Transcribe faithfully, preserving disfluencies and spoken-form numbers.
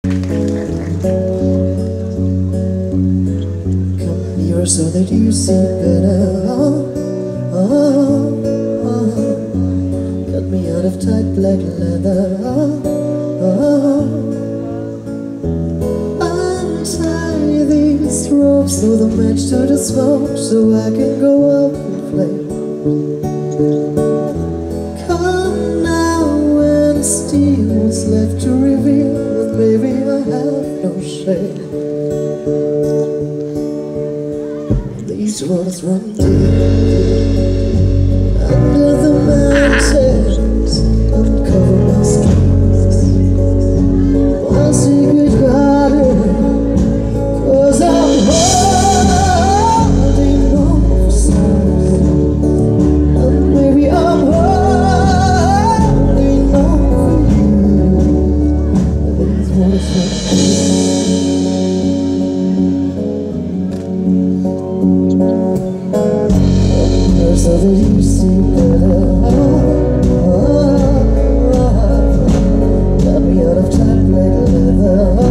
Come nearer so that you see better. Oh, oh, oh. Cut me out of tight black leather. Oh, oh. Untie these ropes, throw the match to the smoke, so I can go up in flames. Come now and steal what's left to reveal, and baby I have no shame. These waters run deep under the mountains, uncover my schemes, my secret garden, 'cause I'm holding on for stars, and maybe I'm holding on for you. These waters run deep. So that you see better. Oh, oh, oh. Got me out of time like leather.